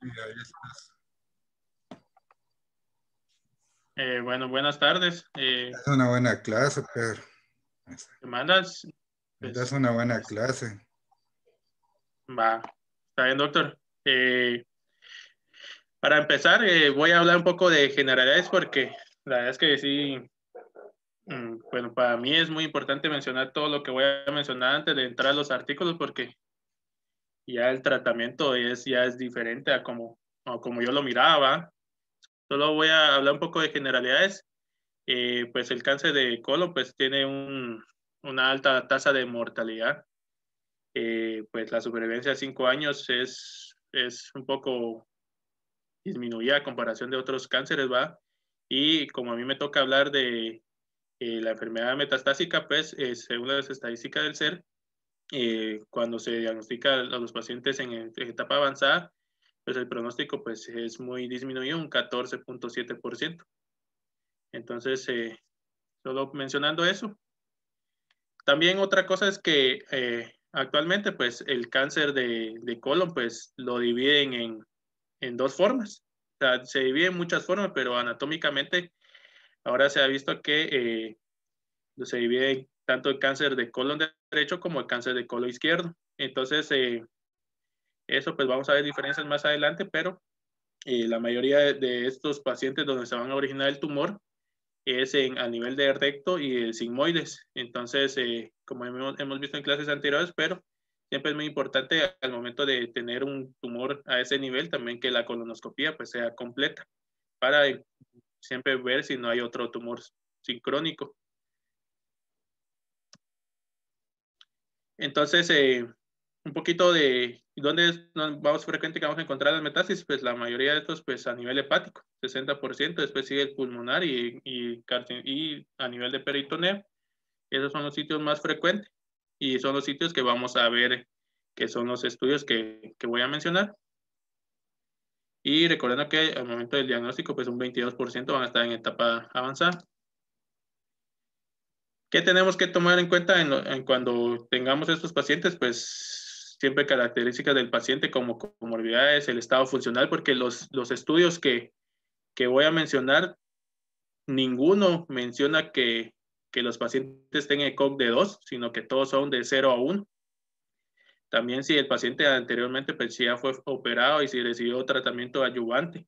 Y ahí estás. Bueno, buenas tardes. Es una buena clase, Pedro. ¿Me mandas? Es Pues una buena clase. va, está bien, doctor. Para empezar, voy a hablar un poco de generalidades porque la verdad es que sí, bueno, para mí es muy importante mencionar todo lo que voy a mencionar antes de entrar a los artículos porque ya el tratamiento ya es diferente a como yo lo miraba. Solo voy a hablar un poco de generalidades. Pues el cáncer de colon pues tiene una alta tasa de mortalidad. Pues la supervivencia a 5 años es un poco disminuida a comparación de otros cánceres, ¿va? Y como a mí me toca hablar de la enfermedad metastásica, pues según las estadísticas del SER, cuando se diagnostica a los pacientes en etapa avanzada, pues el pronóstico pues es muy disminuido, un 14.7%. Entonces, solo mencionando eso. También otra cosa es que actualmente pues el cáncer de colon pues lo dividen en dos formas. O sea, se divide en muchas formas, pero anatómicamente ahora se ha visto que se divide tanto el cáncer de colon derecho como el cáncer de colon izquierdo. Entonces, eso pues vamos a ver diferencias más adelante, pero la mayoría de estos pacientes donde se van a originar el tumor es a nivel de recto y el sigmoides. Entonces, como hemos visto en clases anteriores, pero siempre es muy importante al momento de tener un tumor a ese nivel también que la colonoscopia pues sea completa para siempre ver si no hay otro tumor sincrónico. Entonces, un poquito de dónde es vamos frecuente que vamos a encontrar las metástasis, pues la mayoría de estos pues a nivel hepático, 60%, después sigue el pulmonar y a nivel de peritoneo. Esos son los sitios más frecuentes y son los sitios que vamos a ver, que son los estudios que voy a mencionar. Y recordando que al momento del diagnóstico, pues un 22% van a estar en etapa avanzada. ¿Qué tenemos que tomar en cuenta en cuando tengamos estos pacientes? Pues siempre características del paciente como comorbilidades, el estado funcional, porque los estudios que voy a mencionar, ninguno menciona que los pacientes tengan ECOG de 2, sino que todos son de 0 a 1. También si el paciente anteriormente pues, ya fue operado y si recibió tratamiento adyuvante.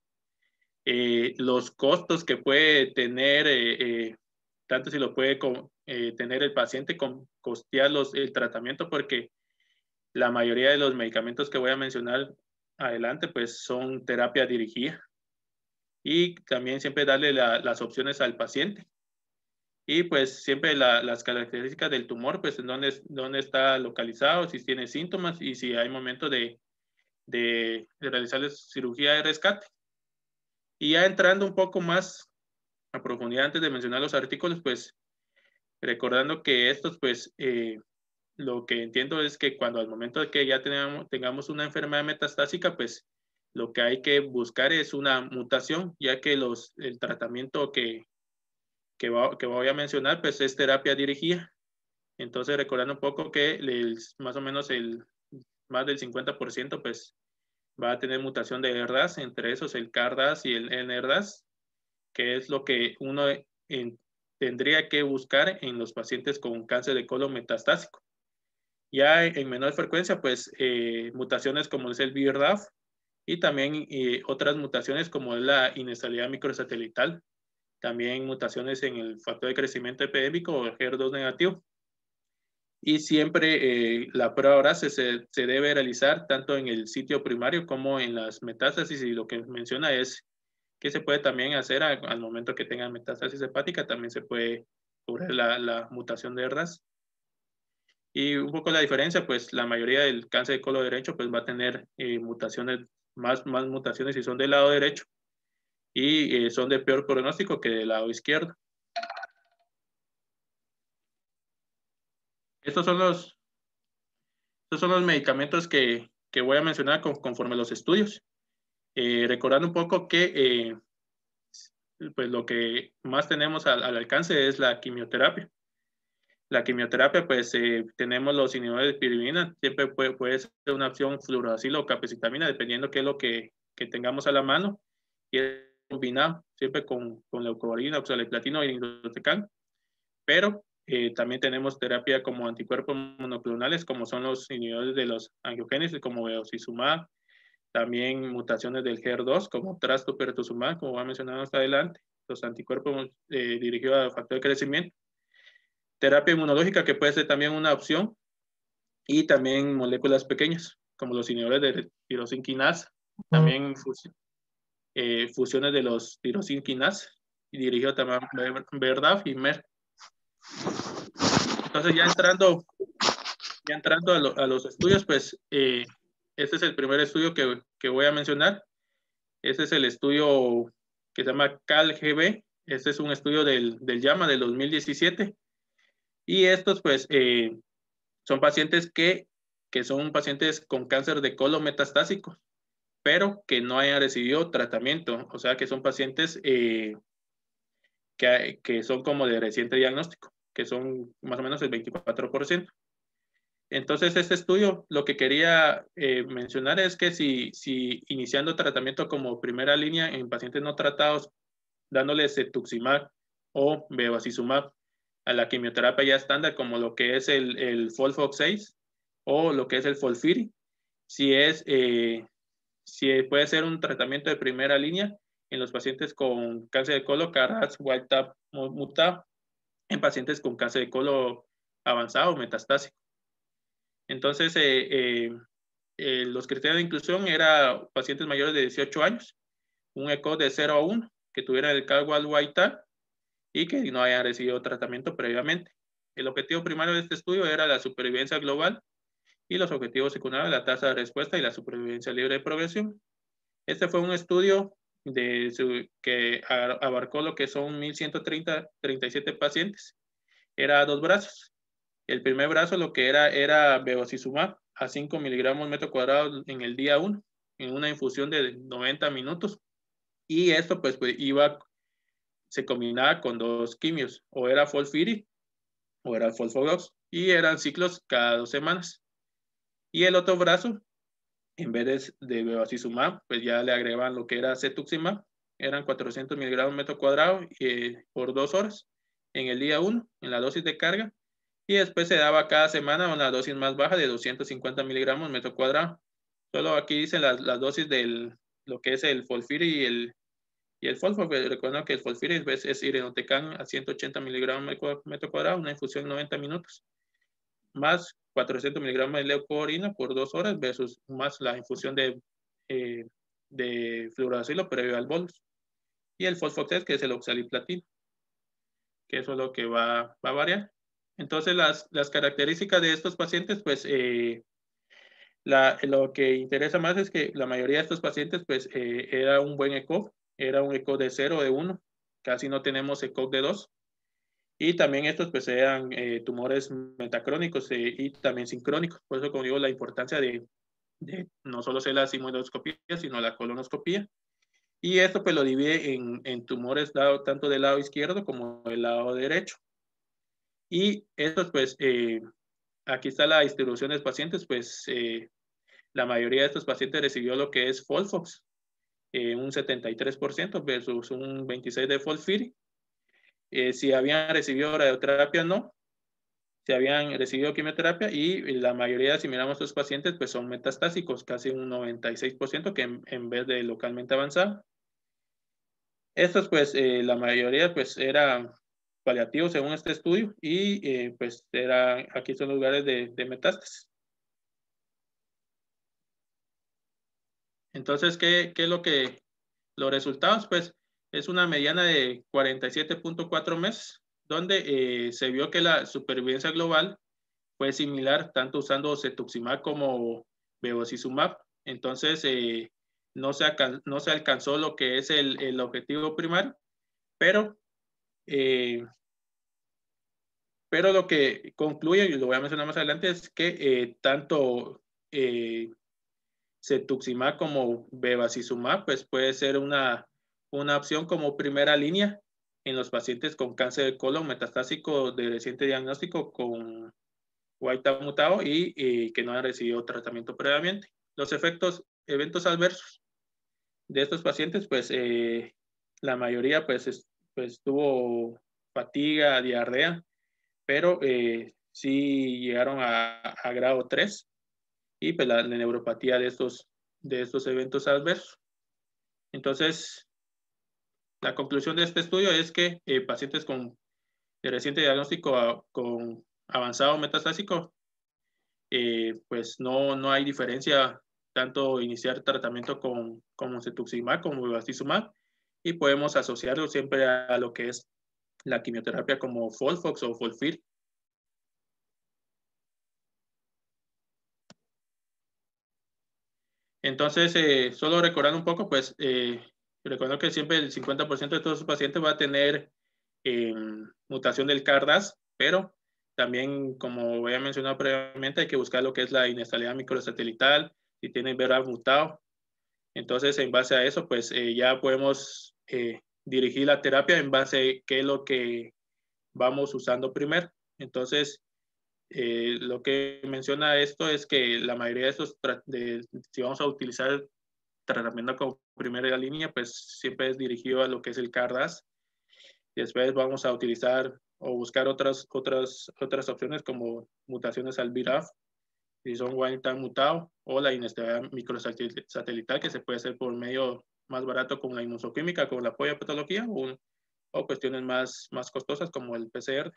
Los costos que puede tener, tanto si lo puede tener el paciente con costear el tratamiento, porque la mayoría de los medicamentos que voy a mencionar adelante pues son terapia dirigida. Y también siempre darle las opciones al paciente. Y pues siempre las características del tumor, pues en dónde está localizado, si tiene síntomas y si hay momento de realizarles cirugía de rescate. Y ya entrando un poco más a profundidad antes de mencionar los artículos, pues recordando que estos, pues lo que entiendo es que cuando al momento de que ya tengamos una enfermedad metastásica, pues lo que hay que buscar es una mutación, ya que el tratamiento que voy a mencionar, pues es terapia dirigida. Entonces, recordando un poco que más o menos más del 50% pues va a tener mutación de RAS, entre esos el KRAS y el NRAS, que es lo que uno tendría que buscar en los pacientes con cáncer de colon metastásico. Ya en menor frecuencia, pues mutaciones como es el BRAF y también otras mutaciones como es la inestabilidad microsatelital, también mutaciones en el factor de crecimiento epidémico o HER2 negativo. Y siempre la prueba ahora se debe realizar tanto en el sitio primario como en las metástasis, y lo que menciona es que se puede también hacer al momento que tengan metástasis hepática, también se puede cubrir la mutación de RAS. Y un poco la diferencia, pues la mayoría del cáncer de colon derecho pues va a tener mutaciones, más mutaciones si son del lado derecho y son de peor pronóstico que del lado izquierdo. Estos son los medicamentos que voy a mencionar conforme a los estudios. Recordando un poco que pues lo que más tenemos al alcance es la quimioterapia. La quimioterapia, pues tenemos los inhibidores de piriminas, siempre puede ser una opción fluorouracil o capecitabina, dependiendo qué es lo que que tengamos a la mano, y es combinado siempre con leucovorina, oxaliplatino y irinotecan, pero también tenemos terapia como anticuerpos monoclonales, como son los inhibidores de los angiogénesis, como bevacizumab, también mutaciones del GER2, como trastuzumab, como voy a mencionar más adelante, los anticuerpos dirigidos a factor de crecimiento, terapia inmunológica, que puede ser también una opción, y también moléculas pequeñas, como los inhibidores de tirosin quinasa, también fusiones de los tirosin quinasa, y dirigido también a Verdaf y Merck. Entonces, ya entrando a los estudios, pues este es el primer estudio que voy a mencionar. Este es el estudio que se llama CAL-GB. Este es un estudio del JAMA del 2017. Y estos, pues, son pacientes que son pacientes con cáncer de colon metastásico, pero que no hayan recibido tratamiento. O sea, que son pacientes que son como de reciente diagnóstico, que son más o menos el 24%. Entonces, este estudio, lo que quería mencionar es que si iniciando tratamiento como primera línea en pacientes no tratados, dándoles cetuximab o bevacizumab a la quimioterapia ya estándar, como lo que es el FOLFOX6 o lo que es el FOLFIRI, si puede ser un tratamiento de primera línea en los pacientes con cáncer de colon KRAS wild type mutado, en pacientes con cáncer de colon avanzado o metastásico. Entonces, los criterios de inclusión eran pacientes mayores de 18 años, un ECOG de 0 a 1, que tuvieran el KRAS wild type y que no hayan recibido tratamiento previamente. El objetivo primario de este estudio era la supervivencia global y los objetivos secundarios, la tasa de respuesta y la supervivencia libre de progresión. Este fue un estudio que abarcó lo que son 1,137 pacientes. Era 2 brazos. El primer brazo lo que era bevacizumab a 5 miligramos metro cuadrado en el día 1, en una infusión de 90 minutos. Y esto pues se combinaba con 2 quimios, o era FOLFIRI o era FOLFOX, y eran ciclos cada 2 semanas. Y el otro brazo, en vez de bevacizumab, pues ya le agregaban lo que era cetuximab, eran 400 miligramos metro cuadrado por 2 horas en el día 1, en la dosis de carga, y después se daba cada semana una dosis más baja de 250 miligramos metro cuadrado. Solo aquí dicen las dosis de lo que es el FOLFIRI y el FOLFOX. Recuerden que el FOLFIRI es irinotecan a 180 miligramos metro cuadrado, una infusión de 90 minutos, más 400 miligramos de leucovorina por 2 horas versus más la infusión de fluoracilo previo al bolus. Y el FOLFOX, que es el oxaliplatino, que eso es lo que va a variar. Entonces, las características de estos pacientes, pues, lo que interesa más es que la mayoría de estos pacientes, pues, era un buen ECOG, era un ECOG de 0, de 1, casi no tenemos ECOG de 2. Y también estos, pues, eran tumores metacrónicos y también sincrónicos. Por eso, como digo, la importancia de no solo hacer la sigmoidoscopía, sino la colonoscopía. Y esto, pues, lo divide en tumores tanto del lado izquierdo como del lado derecho. Y estos, pues, aquí está la distribución de pacientes, pues, la mayoría de estos pacientes recibió lo que es FOLFOX, un 73% versus un 26% de FOLFIRI. Si habían recibido radioterapia, no. Si habían recibido quimioterapia, y la mayoría, si miramos a estos pacientes, pues son metastásicos, casi un 96%, que en vez de localmente avanzado. Estos, pues, la mayoría, pues, eran paliativos según este estudio, y pues aquí son lugares de metástasis. Entonces, ¿qué es los resultados? Pues es una mediana de 47.4 meses, donde se vio que la supervivencia global fue similar, tanto usando cetuximab como bevacizumab. Entonces, no se alcanzó lo que es el objetivo primario, pero lo que concluye, y lo voy a mencionar más adelante, es que tanto cetuximab como bevacizumab, pues puede ser una opción como primera línea en los pacientes con cáncer de colon metastásico de reciente diagnóstico con wild type mutado y que no han recibido tratamiento previamente. Los eventos adversos. de estos pacientes, pues la mayoría pues tuvo fatiga, diarrea, pero sí llegaron a grado 3 y pues la neuropatía de estos eventos adversos. Entonces, la conclusión de este estudio es que pacientes con de reciente diagnóstico con avanzado metastásico, pues no hay diferencia tanto iniciar tratamiento con cetuximab como bevacizumab, y podemos asociarlo siempre a lo que es la quimioterapia como FOLFOX o FOLFIR. Entonces, solo recordando un poco, pues recuerdo que siempre el 50% de todos los pacientes va a tener mutación del CARDAS, pero también, como había mencionado previamente, hay que buscar lo que es la inestabilidad microsatelital, si tiene BRAF mutado. Entonces, en base a eso, pues ya podemos dirigir la terapia en base a qué es lo que vamos usando primero. Entonces, lo que menciona esto es que la mayoría de estos, si vamos a utilizar tratamiento como primera línea, pues siempre es dirigido a lo que es el CARDAS. Después vamos a utilizar o buscar otras opciones como mutaciones al BRAF, si son wild type mutado, o la inestabilidad microsatelital, que se puede hacer por medio más barato como la inmunoquímica, como la patología, o cuestiones más costosas como el PCR.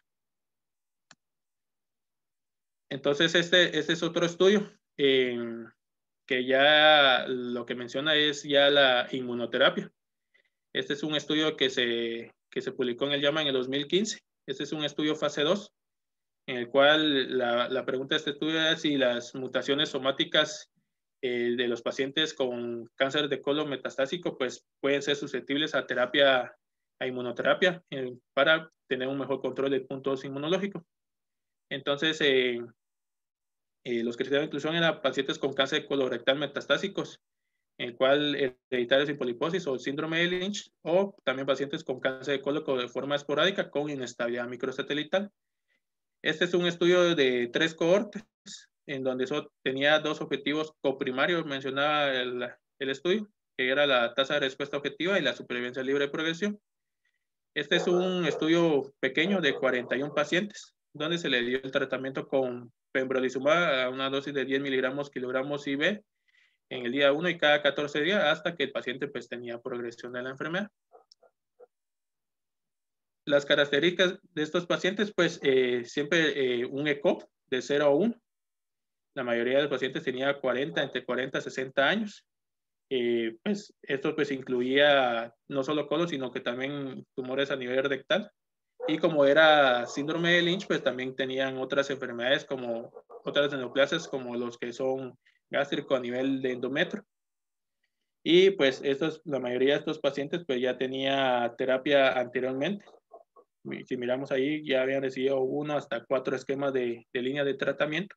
Entonces, este es otro estudio que ya lo que menciona es ya la inmunoterapia. Este es un estudio que se publicó en el JAMA en el 2015. Este es un estudio fase 2, en el cual la pregunta de este estudio es si las mutaciones somáticas de los pacientes con cáncer de colon metastásico pues pueden ser susceptibles a inmunoterapia para tener un mejor control del punto inmunológico. Entonces, los criterios de inclusión eran pacientes con cáncer colorectal metastásicos, en el cual hereditarios sin poliposis o síndrome de Lynch, o también pacientes con cáncer de colon de forma esporádica con inestabilidad microsatelital. Este es un estudio de 3 cohortes, en donde tenía 2 objetivos coprimarios, mencionaba el estudio, que era la tasa de respuesta objetiva y la supervivencia libre de progresión. Este es un estudio pequeño de 41 pacientes, donde se le dio el tratamiento con pembrolizumab a una dosis de 10 miligramos kilogramos IV en el día 1 y cada 14 días hasta que el paciente pues tenía progresión de la enfermedad. Las características de estos pacientes, pues siempre un ECOG de 0 a 1. La mayoría de los pacientes tenía entre 40 y 60 años. Pues esto pues incluía no solo colon, sino que también tumores a nivel rectal. Y como era síndrome de Lynch, pues también tenían otras enfermedades como otras neoplasias como los que son gástricos a nivel de endometrio. Y pues la mayoría de estos pacientes pues ya tenía terapia anteriormente. Si miramos ahí, ya habían recibido 1 hasta 4 esquemas de línea de tratamiento.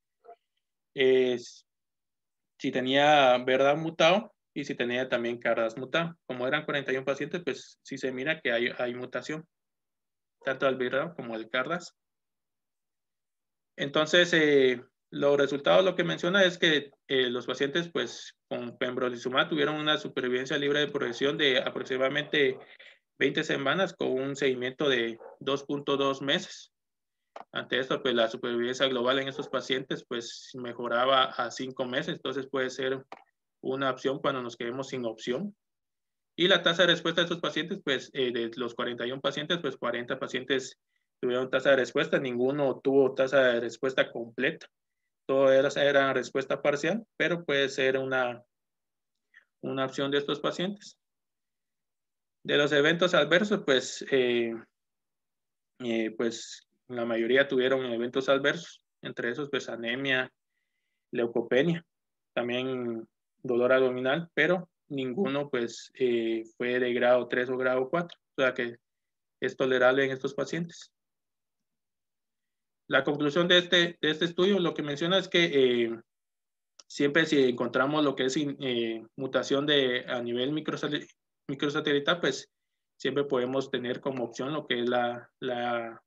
Si tenía BRAF mutado y si tenía también CARDAS mutado. Como eran 41 pacientes, pues sí se mira que hay mutación, tanto al BRAF como al CARDAS. Entonces, los resultados lo que menciona es que los pacientes pues con pembrolizumab tuvieron una supervivencia libre de progresión de aproximadamente 20 semanas con un seguimiento de 2.2 meses. Ante esto, pues la supervivencia global en estos pacientes pues mejoraba a 5 meses, entonces puede ser una opción cuando nos quedemos sin opción. Y la tasa de respuesta de estos pacientes, pues de los 41 pacientes, pues 40 pacientes tuvieron tasa de respuesta, ninguno tuvo tasa de respuesta completa, todo era respuesta parcial, pero puede ser una opción de estos pacientes. De los eventos adversos, pues la mayoría tuvieron eventos adversos, entre esos pues anemia, leucopenia, también dolor abdominal, pero ninguno pues fue de grado 3 o grado 4, o sea que es tolerable en estos pacientes. La conclusión de este estudio lo que menciona es que siempre si encontramos lo que es mutación a nivel microsatelital, pues siempre podemos tener como opción lo que es la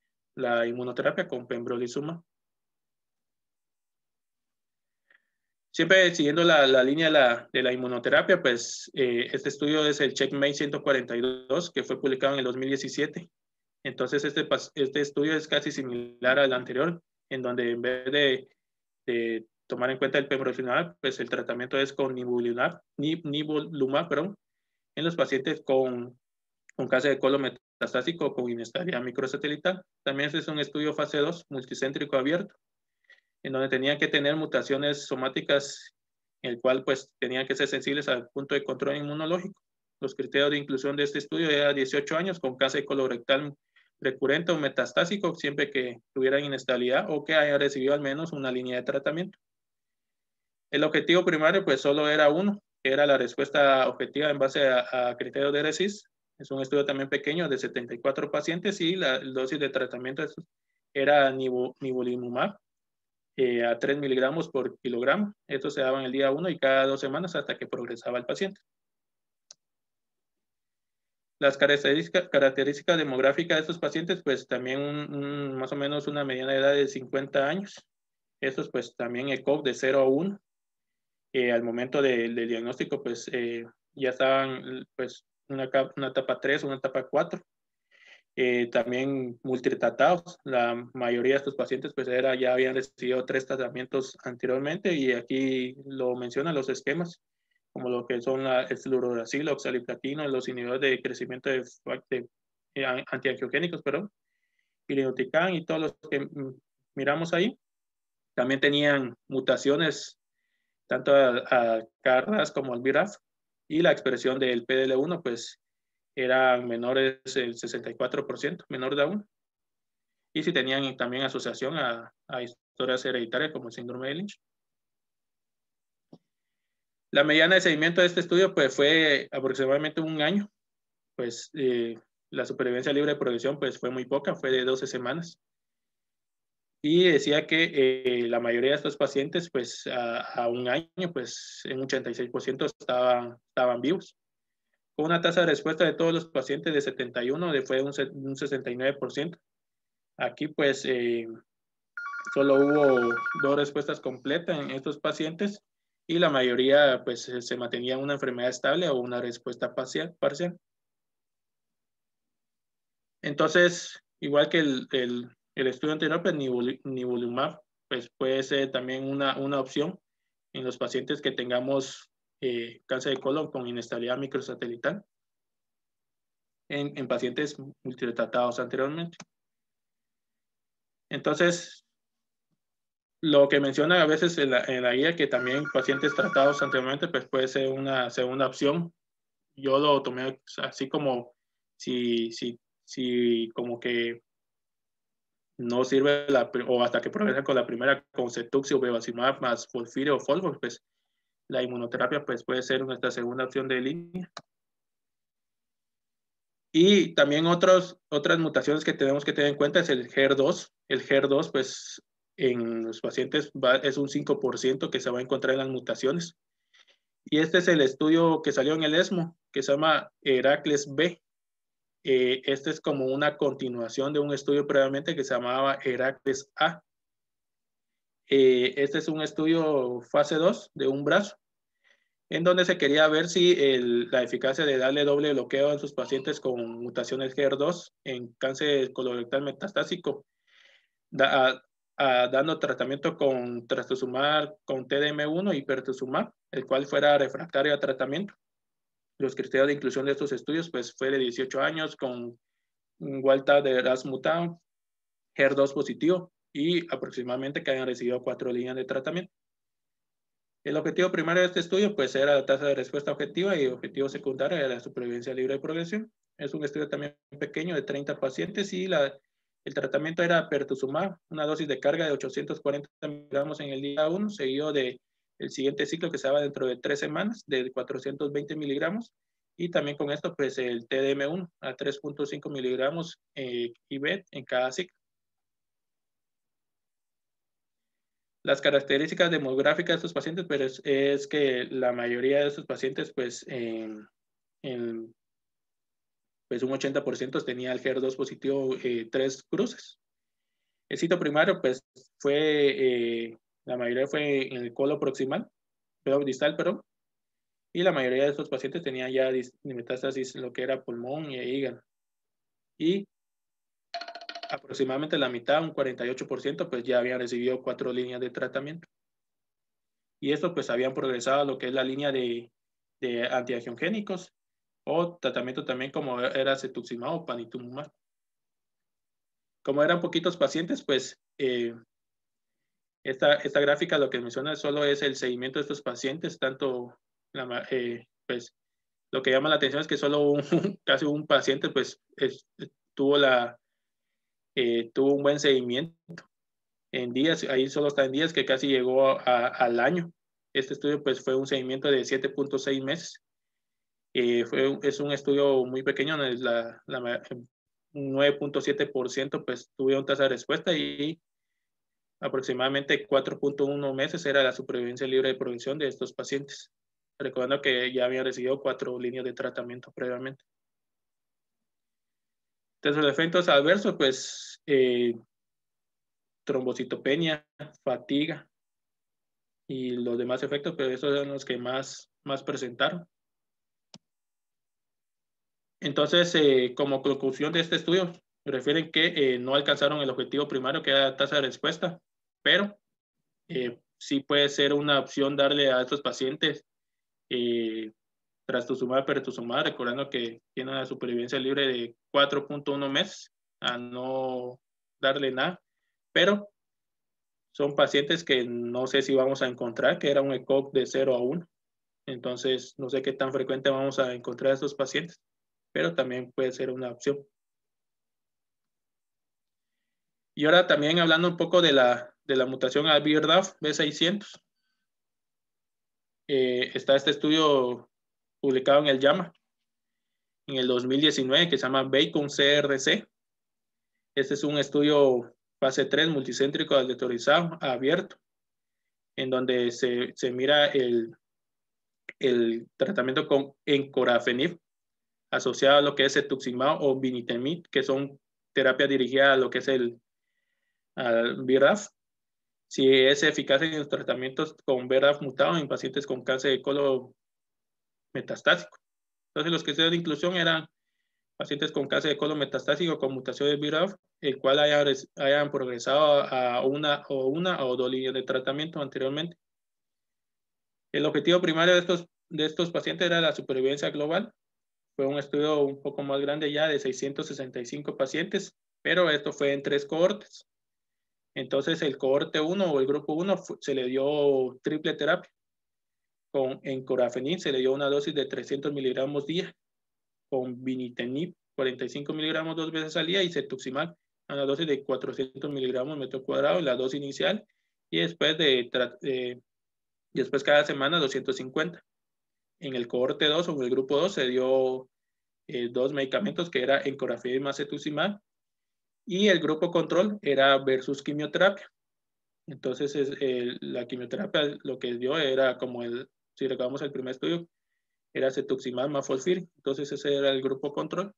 inmunoterapia con pembrolizumab. Siempre siguiendo la línea de la inmunoterapia, pues este estudio es el Checkmate 142, que fue publicado en el 2017. Entonces, este estudio es casi similar al anterior, en donde en vez de tomar en cuenta el pembrolizumab, pues el tratamiento es con nivolumab, perdón, en los pacientes con cáncer de colon metastásico con inestabilidad microsatelital. También este es un estudio fase 2, multicéntrico abierto, en donde tenían que tener mutaciones somáticas, en el cual pues tenían que ser sensibles al punto de control inmunológico. Los criterios de inclusión de este estudio eran 18 años con cáncer colorectal recurrente o metastásico, siempre que tuvieran inestabilidad o que hayan recibido al menos una línea de tratamiento. El objetivo primario pues solo era uno, que era la respuesta objetiva en base a criterios de RECIST. Es un estudio también pequeño de 74 pacientes y la dosis de tratamiento era nivolumab a 3 miligramos por kilogramo. Esto se daba en el día 1 y cada 2 semanas hasta que progresaba el paciente. Las características demográficas de estos pacientes, pues también más o menos una mediana edad de 50 años. Estos pues también ECOG de 0 a 1. Al momento del diagnóstico, pues ya estaban pues una etapa 3, una etapa 4. También multitratados. La mayoría de estos pacientes pues ya habían recibido 3 tratamientos anteriormente y aquí lo mencionan los esquemas, como lo que son el fluorouracil, oxaliplatino, los inhibidores de crecimiento de antiangiogénicos, irinotecan y todos los que miramos ahí. También tenían mutaciones tanto a KRAS como al BRAF, y la expresión del PDL1 pues eran menores el 64%, menor de 1. Y si tenían también asociación a historias hereditarias como el síndrome de Lynch. La mediana de seguimiento de este estudio pues fue aproximadamente un año. Pues la supervivencia libre de progresión pues fue muy poca, fue de 12 semanas. Y decía que la mayoría de estos pacientes pues a un año pues en un 86% estaban vivos. Con una tasa de respuesta de todos los pacientes de 71, fue un 69%. Aquí pues solo hubo 2 respuestas completas en estos pacientes y la mayoría pues se mantenía una enfermedad estable o una respuesta parcial. Entonces, igual que el estudio anterior, pues nivolumab pues puede ser también una opción en los pacientes que tengamos cáncer de colon con inestabilidad microsatelital en pacientes multitratados anteriormente. Entonces, lo que menciona a veces en la guía, que también pacientes tratados anteriormente, pues puede ser una segunda opción. Yo lo tomé así como si como que no sirve o hasta que progresa con la primera, con cetuximab o bevacizumab más FOLFIRI o FOLFOX, pues la inmunoterapia pues puede ser nuestra segunda opción de línea. Y también otras mutaciones que tenemos que tener en cuenta es el HER2. El HER2 pues en los pacientes es un 5% que se va a encontrar en las mutaciones. Y este es el estudio que salió en el ESMO, que se llama HERACLES-B. Este es como una continuación de un estudio previamente que se llamaba HERACLES-A. Este es un estudio fase 2 de un brazo, en donde se quería ver si la eficacia de darle doble bloqueo a sus pacientes con mutaciones HER2 en cáncer colorectal metastásico, dando tratamiento con trastuzumab, con TDM1 y pertuzumab, el cual fuera refractario a tratamiento. Los criterios de inclusión de estos estudios pues fue de 18 años con vuelta de RAS mutado, HER2 positivo y aproximadamente que hayan recibido 4 líneas de tratamiento. El objetivo primario de este estudio pues era la tasa de respuesta objetiva y objetivo secundario era la supervivencia libre de progresión. Es un estudio también pequeño de 30 pacientes y el tratamiento era pertuzumab, una dosis de carga de 840 miligramos en el día 1, seguido del siguiente ciclo que se daba dentro de 3 semanas de 420 miligramos. Y también con esto pues el TDM1 a 3.5 miligramos IB en cada ciclo. Las características demográficas de estos pacientes pues, es que la mayoría de estos pacientes pues, pues un 80% tenía el HER2 positivo 3 cruces. El sitio primario pues la mayoría fue en el colo proximal, distal, perdón. Y la mayoría de estos pacientes tenían ya metástasis en lo que era pulmón y hígado. Y aproximadamente la mitad, un 48%, pues ya habían recibido 4 líneas de tratamiento. Y esto pues habían progresado a lo que es la línea de antiangiogénicos o tratamiento también como era cetuximab o panitumumab. Como eran poquitos pacientes, pues esta gráfica lo que menciona solo es el seguimiento de estos pacientes, tanto pues lo que llama la atención es que solo casi un paciente pues tuvo un buen seguimiento en días, ahí solo está en días, que casi llegó al año. Este estudio pues fue un seguimiento de 7.6 meses. Es un estudio muy pequeño, un 9.7% pues tuvieron tasa de respuesta y aproximadamente 4.1 meses era la supervivencia libre de progresión de estos pacientes, recordando que ya habían recibido 4 líneas de tratamiento previamente. Entonces, los efectos adversos, pues trombocitopenia, fatiga y los demás efectos, pero esos son los que más presentaron. Entonces, como conclusión de este estudio, refieren que no alcanzaron el objetivo primario, que era la tasa de respuesta, pero sí puede ser una opción darle a estos pacientes trastuzumab, pertuzumab, recordando que tiene una supervivencia libre de 4.1 meses, a no darle nada, pero son pacientes que no sé si vamos a encontrar, que era un ECOG de 0 a 1, entonces no sé qué tan frecuente vamos a encontrar a estos pacientes, pero también puede ser una opción. Y ahora también hablando un poco de la mutación a BRAF V600, está este estudio publicado en el JAMA en el 2019 que se llama Bacon CRC. Este es un estudio fase 3 multicéntrico aleatorizado abierto, en donde se mira el tratamiento con encorafenib asociado a lo que es cetuximab o vinitemib, que son terapias dirigidas a lo que es al BRAF. Si es eficaz en los tratamientos con BRAF mutado en pacientes con cáncer de colon metastásico. Entonces, los criterios de inclusión eran pacientes con cáncer de colon metastásico con mutación de BRAF, el cual hayan progresado a una o 2 líneas de tratamiento anteriormente. El objetivo primario de estos pacientes era la supervivencia global. Fue un estudio un poco más grande ya de 665 pacientes, pero esto fue en 3 cohortes. Entonces, el cohorte 1 o el grupo 1 se le dio triple terapia. Con encorafenib se le dio una dosis de 300 miligramos día, con vinitemib 45 miligramos 2 veces al día y cetuximab a una dosis de 400 miligramos metro cuadrado en la dosis inicial y después después cada semana 250. En el cohorte 2 o en el grupo 2 se dio 2 medicamentos que era encorafenib más cetuximab y el grupo control era versus quimioterapia. Entonces la quimioterapia lo que dio era como si recordamos el primer estudio, era cetuximab más FOLFIRI. Entonces ese era el grupo control.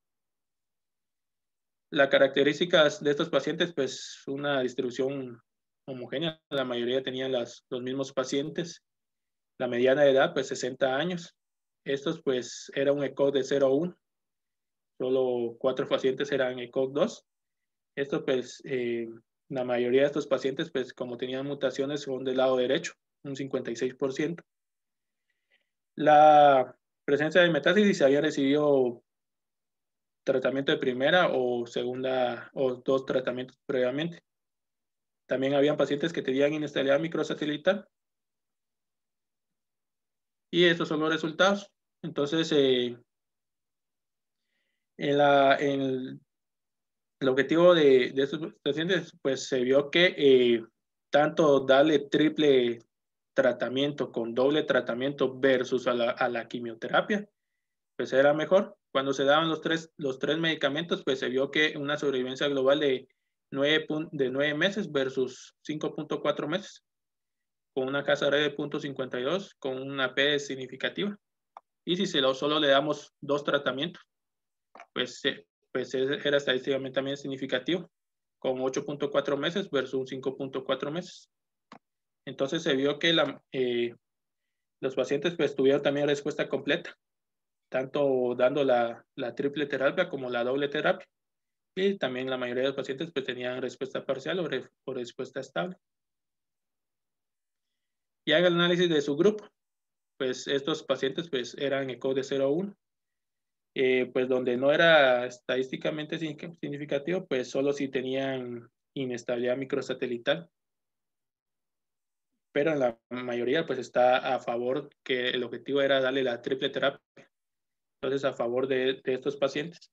Las características de estos pacientes, pues una distribución homogénea. La mayoría tenían los mismos pacientes. La mediana de edad, pues 60 años. Estos, pues, era un ECOG de 0 a 1. Solo 4 pacientes eran ECOG 2. Esto, pues, la mayoría de estos pacientes, pues, como tenían mutaciones, son del lado derecho, un 56%. La presencia de metástasis se había recibido tratamiento de primera o segunda o 2 tratamientos previamente. También habían pacientes que tenían inestabilidad microsatelital. Y estos son los resultados. Entonces, el objetivo de estos pacientes, pues se vio que tanto darle triple tratamiento con doble tratamiento versus a la quimioterapia, pues era mejor. Cuando se daban los tres medicamentos, pues se vio que una sobrevivencia global de 9 meses versus 5.4 meses, con una tasa de 0.52, con una P significativa. Y si solo le damos 2 tratamientos, pues era estadísticamente también significativo, con 8.4 meses versus 5.4 meses. Entonces se vio que Los pacientes pues tuvieron también respuesta completa, tanto dando la triple terapia como la doble terapia. Y también la mayoría de los pacientes pues tenían respuesta parcial o respuesta estable. Y haga el análisis de su grupo. Pues estos pacientes pues eran ECO de 0 a 1. Pues donde no era estadísticamente significativo, pues solo si tenían inestabilidad microsatelital. Pero en la mayoría pues está a favor, que el objetivo era darle la triple terapia. Entonces a favor de estos pacientes.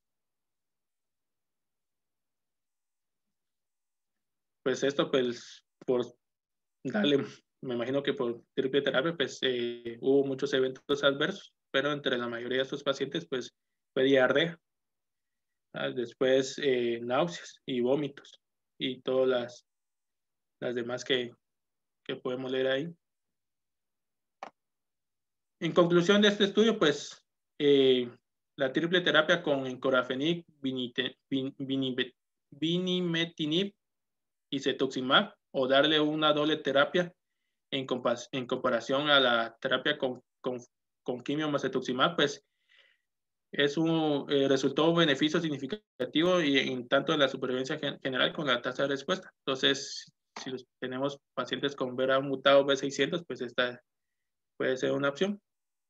Pues esto pues por darle, me imagino que por triple terapia pues hubo muchos eventos adversos, pero entre la mayoría de estos pacientes pues fue diarrea, después náuseas y vómitos y todas las demás que podemos leer ahí. En conclusión de este estudio, pues la triple terapia con encorafenib, binimetinib y cetuximab, o darle una doble terapia en comparación a la terapia con quimio más cetuximab, pues resultó un beneficio significativo y en tanto en la supervivencia general con la tasa de respuesta. Entonces, si tenemos pacientes con BRAF mutado B600, pues esta puede ser una opción.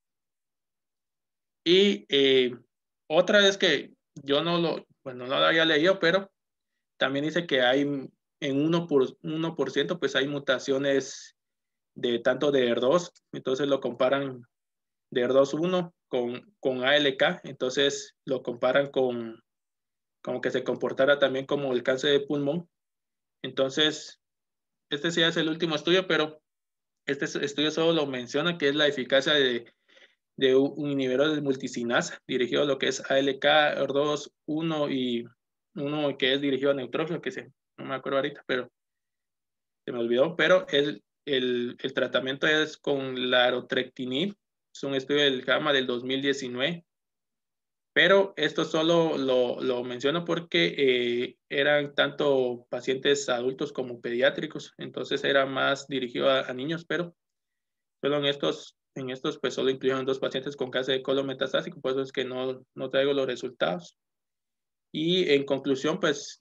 Y otra es que yo no lo había leído, pero también dice que hay en 1%, pues hay mutaciones de tanto de ER2, entonces lo comparan de ER2-1 con ALK, entonces lo comparan con como que se comportara también como el cáncer de pulmón. Entonces, este sí es el último estudio, pero este estudio solo lo menciona que es la eficacia de un inhibidor de multicinasa dirigido a lo que es ALK, ER2, 1 y uno que es dirigido a neutrófilo, no me acuerdo ahorita, pero se me olvidó, pero el tratamiento es con larotrectinib, es un estudio del JAMA del 2019, pero esto solo lo menciono porque eran tanto pacientes adultos como pediátricos, entonces era más dirigido a niños, pero solo en estos pues solo incluyeron 2 pacientes con cáncer de colon metastásico, por eso es que no traigo los resultados. Y en conclusión, pues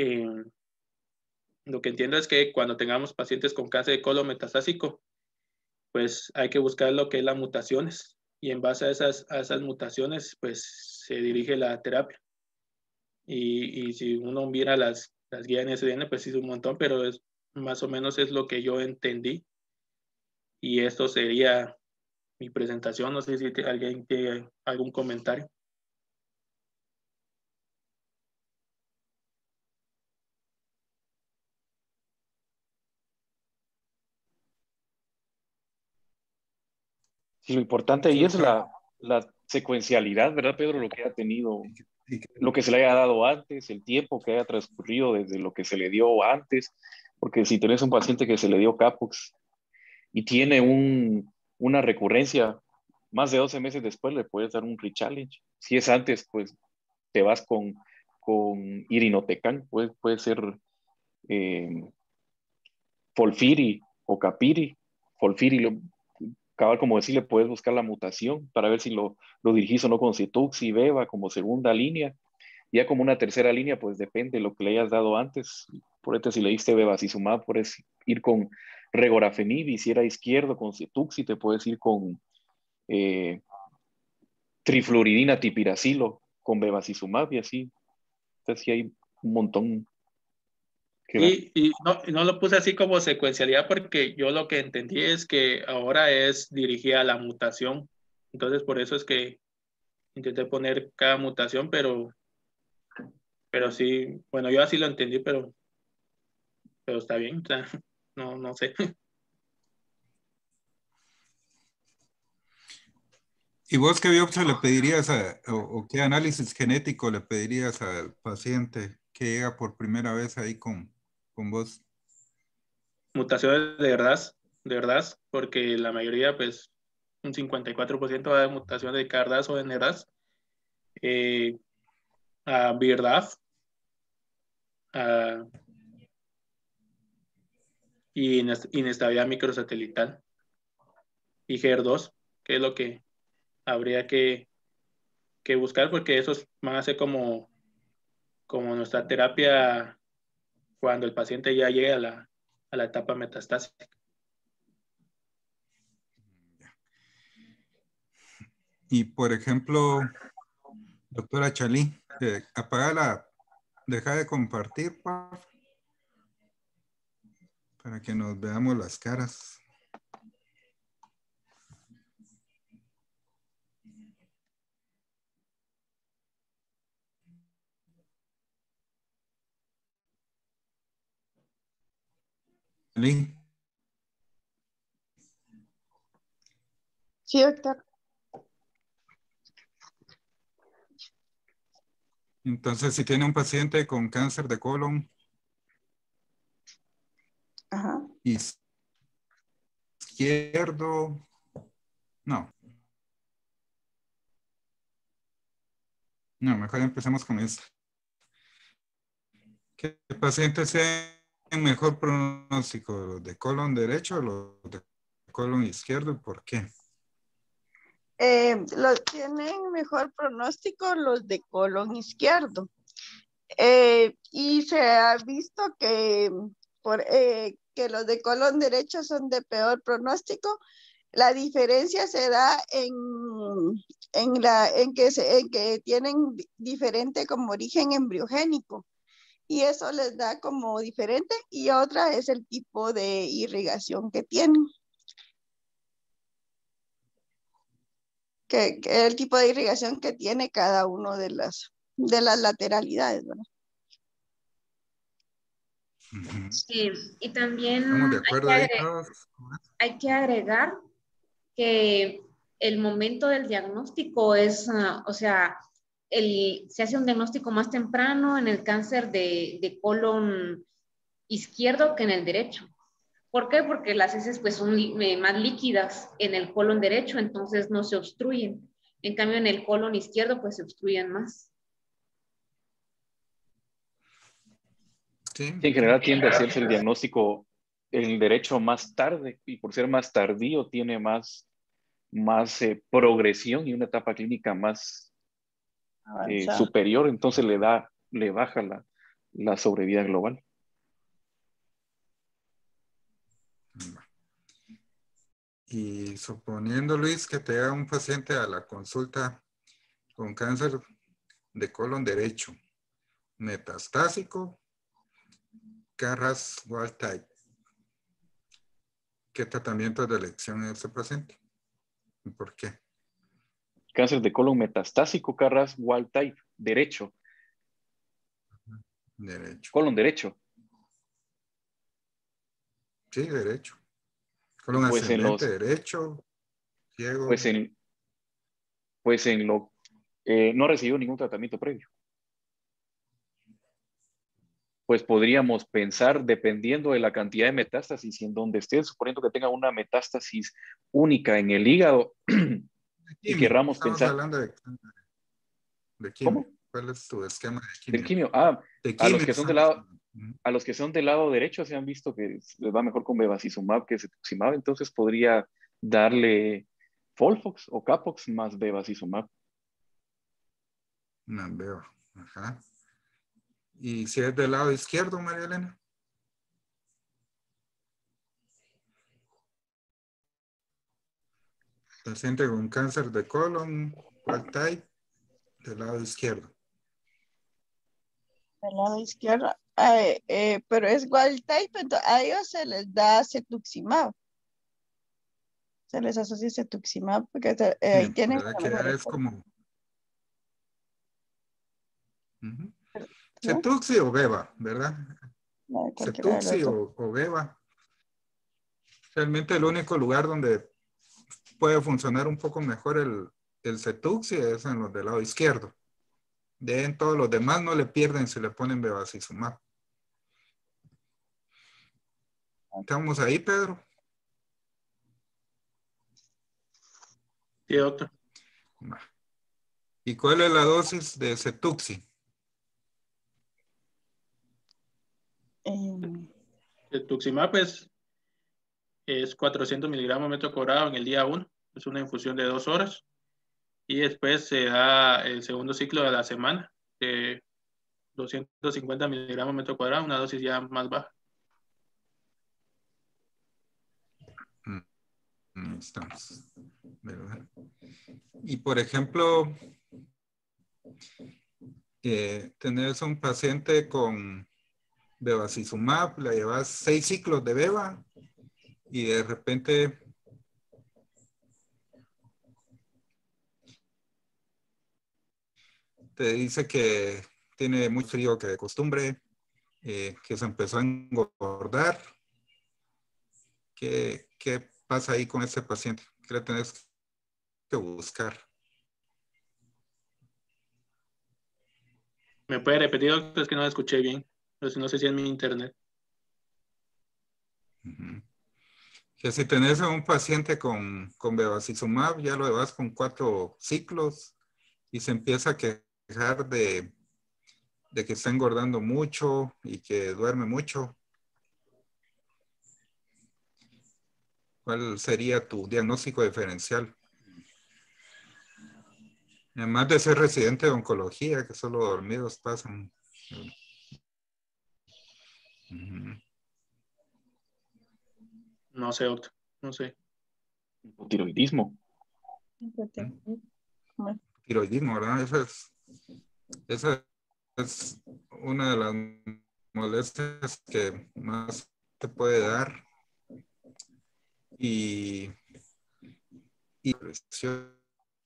lo que entiendo es que cuando tengamos pacientes con cáncer de colon metastásico, pues hay que buscar lo que es las mutaciones y en base a esas mutaciones, pues se dirige la terapia. Y si uno mira las guías en SDN, pues sí es un montón, pero más o menos es lo que yo entendí. Y esto sería mi presentación. No sé si alguien tiene algún comentario. Sí, lo importante ahí es Súper. la secuencialidad, ¿verdad, Pedro? Lo que ha tenido, Y que- lo que se le haya dado antes, el tiempo que haya transcurrido desde lo que se le dio antes, porque si tenés un paciente que se le dio Capox y tiene una recurrencia, más de 12 meses después le puedes dar un rechallenge. Si es antes, pues te vas con irinotecan, puede ser eh, Folfiri o Capiri. Folfiri, cabal, como decirle, puedes buscar la mutación para ver si lo dirigís o no con Cetuxi, Beva como segunda línea. Ya como una tercera línea, pues depende de lo que le hayas dado antes. Por ejemplo, si le diste bevacizumab, puedes ir con regorafenib, y si era izquierdo con Cetuxi, te puedes ir con eh, trifluoridina tipiracilo con bevacizumab y así. Entonces sí hay un montón que ver. Y no lo puse así como secuencialidad porque yo lo que entendí es que ahora es dirigida a la mutación. Entonces, por eso es que intenté poner cada mutación, pero sí, bueno, yo así lo entendí, pero está bien, o sea, no sé. ¿Y vos qué biopsia le pedirías o qué análisis genético le pedirías al paciente que llega por primera vez ahí con vos? Mutaciones de verdad, porque la mayoría, pues, un 54% de mutación de CARDAS o de NERAS, a BIRDAF, y inestabilidad microsatelital. y GER2, que es lo que habría que buscar, porque esos van a ser como nuestra terapia cuando el paciente ya llegue a la etapa metastásica. Y por ejemplo, doctora Chalí, deja de compartir, para que nos veamos las caras. Chalí. Sí, doctor. Entonces, si tiene un paciente con cáncer de colon Ajá. izquierdo, no, mejor empecemos con esto. ¿Qué pacientes tienen mejor pronóstico? ¿Los de colon derecho o los de colon izquierdo? ¿Y por qué? Los tienen mejor pronóstico los de colon izquierdo. Y se ha visto que, que los de colon derecho son de peor pronóstico. La diferencia se da en que tienen diferente como origen embriogénico. Y eso les da como diferente. Y otra es el tipo de irrigación que tienen. Que el tipo de irrigación que tiene cada uno de las lateralidades, ¿verdad? Sí, y también ¿Estamos de acuerdo ahí todos? hay que agregar que el momento del diagnóstico es, o sea, se hace un diagnóstico más temprano en el cáncer de colon izquierdo que en el derecho. ¿Por qué? Porque las heces pues son más líquidas en el colon derecho, entonces no se obstruyen. En cambio, en el colon izquierdo pues se obstruyen más. Sí. En general tiende a hacerse el diagnóstico el derecho más tarde y por ser más tardío tiene más progresión y una etapa clínica más superior, entonces le baja la sobrevida global. Y suponiendo, Luis, que te da un paciente a la consulta con cáncer de colon derecho, metastásico, KRAS wild type, ¿qué tratamiento de elección en ese paciente? ¿Y por qué? Cáncer de colon metastásico, KRAS wild type, derecho. Derecho. Colon derecho. Sí, derecho. Colon Pues ascendente, derecho, ciego. No recibió ningún tratamiento previo. Pues podríamos pensar, dependiendo de la cantidad de metástasis y en donde esté, suponiendo que tenga una metástasis única en el hígado, y querramos Estamos pensar... hablando de quimio. ¿Cómo? ¿Cuál es tu esquema de quimio? Del quimio. De A los quimio que son del lado, a los que son del lado derecho se han visto que les va mejor con bevacizumab que cetuximab, entonces podría darle Folfox o Capox más bevacizumab. No veo. Ajá. ¿Y si es del lado izquierdo, María Elena? Paciente con cáncer de colon, wild type, del lado izquierdo. Del lado izquierdo, pero es wild type, entonces a ellos se les da cetuximab. Se les asocia cetuximab porque ahí tienen... ¿Verdad que ya es como... ¿no? Cetuxi o beba, ¿verdad? No, Cetuxi o beba. Realmente el único lugar donde puede funcionar un poco mejor el cetuxi es en los del lado izquierdo. En todos los demás no le pierden si le ponen bevacizumab. ¿Estamos ahí, Pedro? Sí, doctor. ¿Y cuál es la dosis de cetuxi? Cetuximab, pues, es 400 miligramos metro cuadrado en el día 1. Es una infusión de 2 horas. Y después se da el segundo ciclo de la semana, de 250 miligramos metro cuadrado, una dosis ya más baja. Estamos. ¿Verdad? Y por ejemplo, tenés un paciente con bevacizumab, le llevas 6 ciclos de beva y de repente te dice que tiene muy frío que de costumbre, que se empezó a engordar. ¿Qué pasa ahí con ese paciente? ¿Qué le tenés que buscar? ¿Me puede repetir, doctor? Es que no lo escuché bien. No sé si es mi internet. Que si tenés a un paciente con bevacizumab, ya lo llevas con 4 ciclos y se empieza a quejar de que está engordando mucho y que duerme mucho. ¿Cuál sería tu diagnóstico diferencial? Además de ser residente de oncología, que solo dormidos pasan. No sé, doctor. No sé. Tiroidismo. Tiroidismo, ¿verdad? Esa es una de las molestias que más te puede dar. Y presión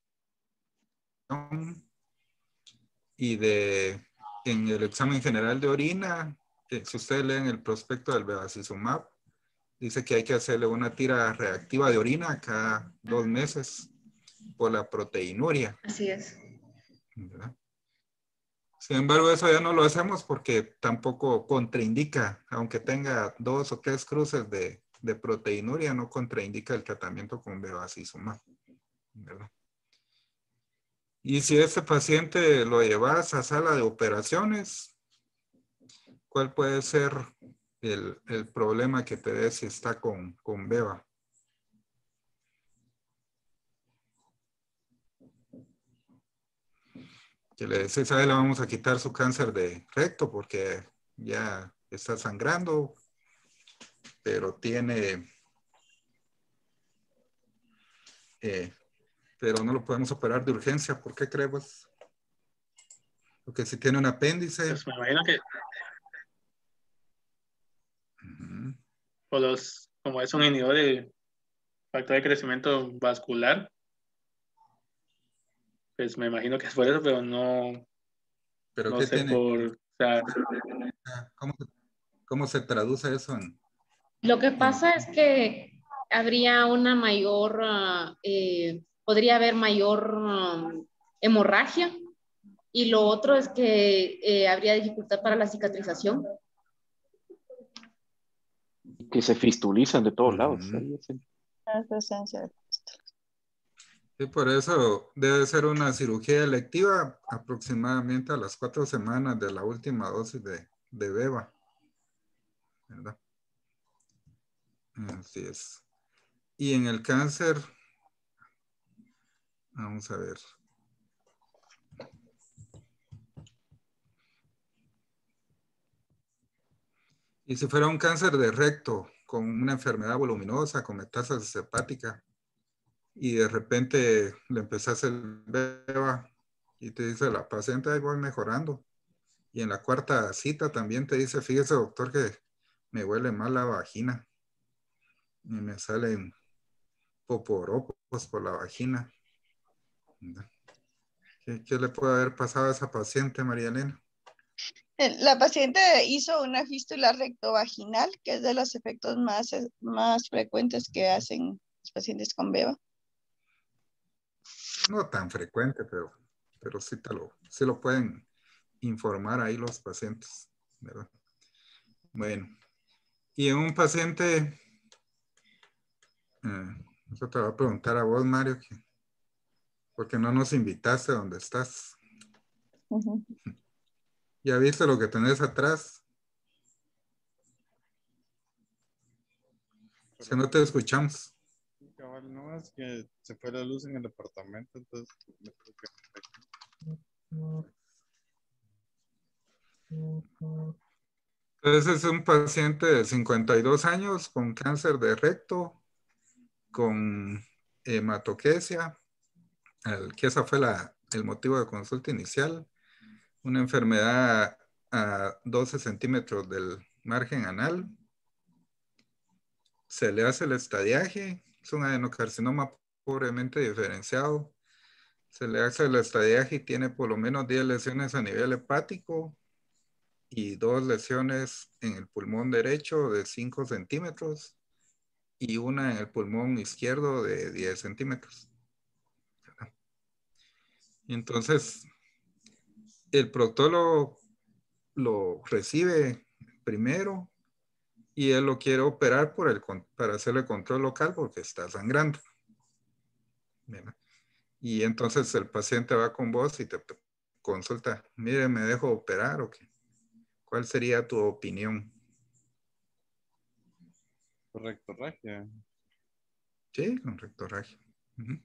y en el examen general de orina, si ustedes leen el prospecto del bevacizumab, dice que hay que hacerle una tira reactiva de orina cada 2 meses por la proteinuria. Así es. ¿Verdad? Sin embargo, eso ya no lo hacemos porque tampoco contraindica, aunque tenga 2 o 3 cruces de proteinuria, no contraindica el tratamiento con bevacizumab, ¿verdad? Y si este paciente lo llevas a sala de operaciones, ¿cuál puede ser el problema que te dé si está con beva? Que le decís a él, le vamos a quitar su cáncer de recto porque ya está sangrando, pero pero no lo podemos operar de urgencia. ¿Por qué crees? Porque si tiene un apéndice. Pues me imagino que como es un inhibidor de factor de crecimiento vascular, pues me imagino que es por eso, pero no, ¿Pero no qué sé tiene? o sea, ¿Cómo se traduce eso Lo que pasa es en que habría una mayor, podría haber mayor hemorragia, y lo otro es que habría dificultad para la cicatrización. Que se fistulizan de todos lados. Sí, por eso debe ser una cirugía electiva aproximadamente a las 4 semanas de la última dosis de beva, ¿verdad? Así es. Y en el cáncer, vamos a ver. Y si fuera un cáncer de recto con una enfermedad voluminosa, con metástasis hepática, y de repente le empezás el beva y te dice la paciente, ahí voy mejorando. Y en la 4ª cita también te dice, fíjese doctor que me huele mal la vagina y me salen poporopos por la vagina. ¿Qué le puede haber pasado a esa paciente, María Elena? La paciente hizo una fístula rectovaginal, que es de los efectos más frecuentes que hacen los pacientes con beva. No tan frecuente, pero sí lo pueden informar ahí los pacientes, ¿verdad? Bueno, y en un paciente, eso te voy a preguntar a vos, Mario, porque no nos invitaste a donde estás. ¿Ya viste lo que tenés atrás? Si no te escuchamos. Cabal, no, es que se fue la luz en el departamento, entonces me tuve que... Entonces es un paciente de 52 años con cáncer de recto, con hematoquesia, que esa fue el motivo de consulta inicial, una enfermedad a 12 centímetros del margen anal. Se le hace el estadiaje, es un adenocarcinoma pobremente diferenciado. Se le hace el estadiaje y tiene por lo menos 10 lesiones a nivel hepático y 2 lesiones en el pulmón derecho de 5 centímetros y una en el pulmón izquierdo de 10 centímetros. Y entonces, el proctólogo lo recibe primero y él lo quiere operar para hacerle control local porque está sangrando. ¿Verdad? Y entonces el paciente va con vos y te consulta, mire, ¿me dejo operar o qué? ¿Cuál sería tu opinión? Correcto, Ragia. Sí, con rectorragia. Uh-huh.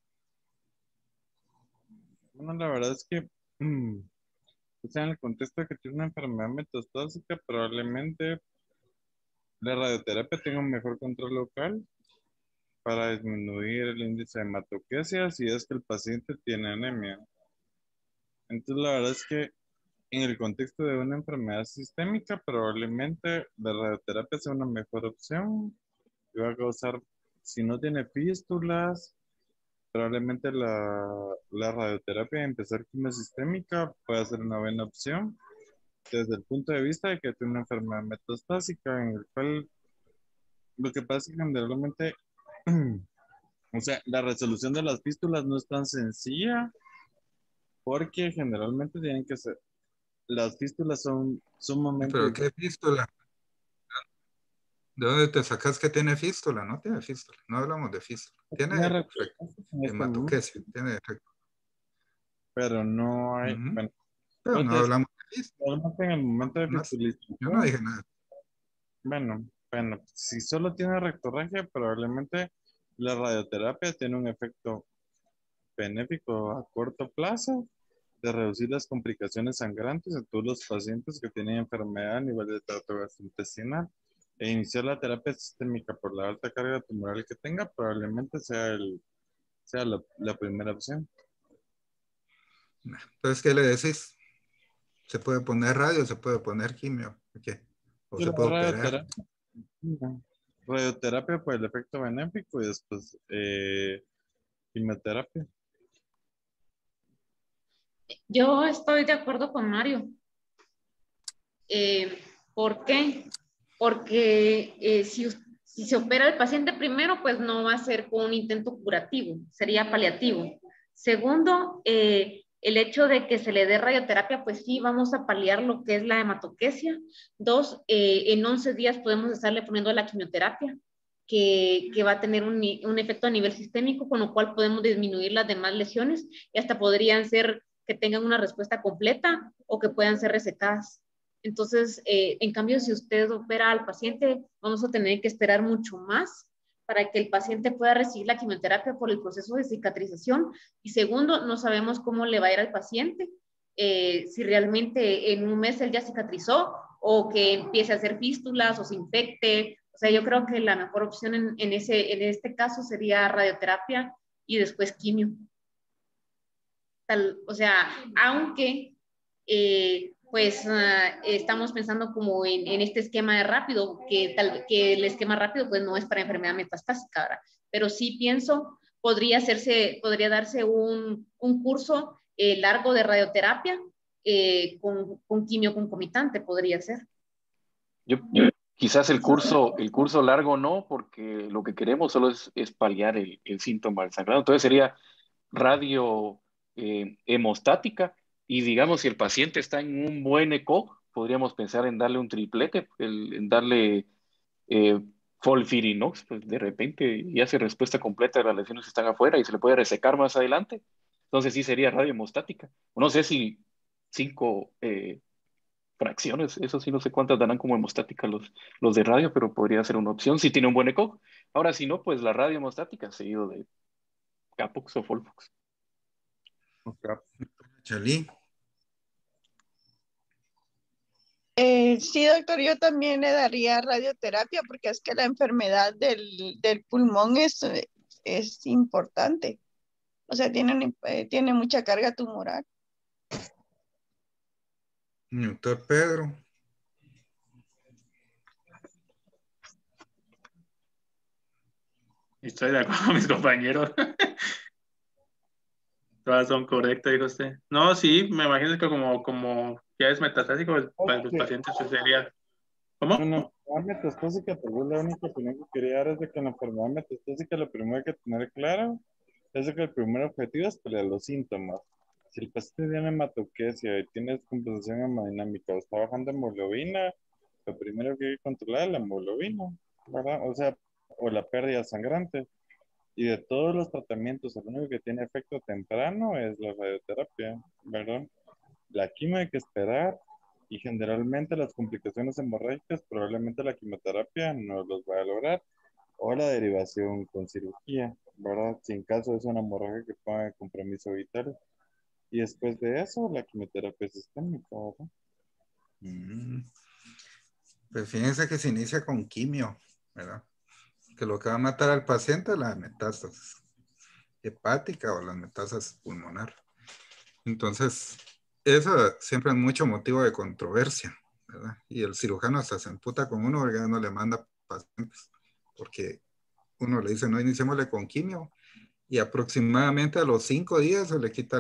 Bueno, la verdad es que, o sea, en el contexto de que tiene una enfermedad metastásica, probablemente la radioterapia tenga un mejor control local para disminuir el índice de hematoquesia si es que el paciente tiene anemia. Entonces, la verdad es que en el contexto de una enfermedad sistémica, probablemente la radioterapia sea una mejor opción. Y va a causar, si no tiene fístulas, probablemente la radioterapia, empezar quimiosistémica, puede ser una buena opción desde el punto de vista de que tiene una enfermedad metastásica en el cual lo que pasa es que generalmente, o sea, la resolución de las fístulas no es tan sencilla porque generalmente tienen que ser, las fístulas son ¿Pero sumamente... qué fístula? ¿De dónde te sacas que tiene fístula? No tiene fístula, no hablamos de fístula. Tiene en este momento, hematoquesia, tiene recto. pero no hay, Uh-huh. bueno, Pero no entonces, hablamos de fístula. realmente en el momento de Más, yo no fistulación, dije nada. bueno, si solo tiene rectorragia, probablemente la radioterapia tiene un efecto benéfico a corto plazo de reducir las complicaciones sangrantes en todos los pacientes que tienen enfermedad a nivel de tracto gastrointestinal. E iniciar la terapia sistémica por la alta carga tumoral que tenga probablemente sea la primera opción. Entonces, ¿qué le decís? ¿Se puede poner radio? ¿Se puede poner quimio? ¿Qué? ¿O Y se la puede operar? radioterapia por el efecto benéfico y después quimioterapia. Yo estoy de acuerdo con Mario. ¿Por qué? Porque si se opera el paciente primero, pues no va a ser con un intento curativo, sería paliativo. Segundo, el hecho de que se le dé radioterapia, pues sí, vamos a paliar lo que es la hematoquesia. Dos, en 11 días podemos estarle poniendo la quimioterapia, que va a tener un efecto a nivel sistémico, con lo cual podemos disminuir las demás lesiones y hasta podrían ser que tengan una respuesta completa o que puedan ser resecadas. Entonces, en cambio, si usted opera al paciente, vamos a tener que esperar mucho más para que el paciente pueda recibir la quimioterapia por el proceso de cicatrización. Y segundo, no sabemos cómo le va a ir al paciente, si realmente en un mes él ya cicatrizó o que empiece a hacer fístulas o se infecte. O sea, yo creo que la mejor opción en este caso sería radioterapia y después quimio. O sea, aunque pues estamos pensando como en este esquema de rápido, que el esquema rápido pues no es para enfermedad metastásica, ¿verdad? Pero sí pienso, podría darse un curso largo de radioterapia con quimio concomitante, podría ser. Yo quizás el curso largo no, porque lo que queremos solo es paliar el síntoma del sangrado. Entonces sería radio hemostática y digamos si el paciente está en un buen eco, podríamos pensar en darle un triplete, en darle Folfirinox, pues de repente y hace respuesta completa de las lesiones que están afuera y se le puede resecar más adelante. Entonces sí sería radio hemostática. No sé si 5 fracciones. Eso sí, no sé cuántas darán como hemostática los de radio, pero podría ser una opción si tiene un buen eco. Ahora, si no, pues la radio hemostática seguido de Capox o Folfox. Ok. Chalí. Sí, doctor, yo también le daría radioterapia porque es que la enfermedad del pulmón es importante. O sea, tiene mucha carga tumoral. Doctor Pedro. Estoy de acuerdo con mis compañeros. Todas son correctas, dijo usted. No, sí, me imagino que como ya es metastásico, para los Ok. pacientes eso sería. ¿Cómo? En la enfermedad metastásica, tal vez la única opinión que quería dar es de que en la enfermedad metastásica lo primero que hay que tener claro es de que el primer objetivo es paliar los síntomas. Si el paciente tiene hematoquesia y tiene descompensación hemodinámica o está bajando hemoglobina, lo primero que hay que controlar es la hemoglobina, ¿verdad? O sea, o la pérdida sangrante. Y de todos los tratamientos, el único que tiene efecto temprano es la radioterapia, ¿verdad? La quimio hay que esperar y generalmente las complicaciones hemorrágicas probablemente la quimioterapia no los va a lograr o la derivación con cirugía, ¿verdad? Si en caso es una hemorragia que ponga en compromiso vital. Y después de eso, la quimioterapia sistémica, ¿verdad? Mm, Pues fíjense que se inicia con quimio, ¿verdad? Que lo que va a matar al paciente es la metástasis hepática o la metástasis pulmonar. Entonces, eso siempre es mucho motivo de controversia, ¿verdad? Y el cirujano hasta se emputa con uno porque ya no le manda pacientes, porque uno le dice, no, iniciémosle con quimio, y aproximadamente a los 5 días se le quita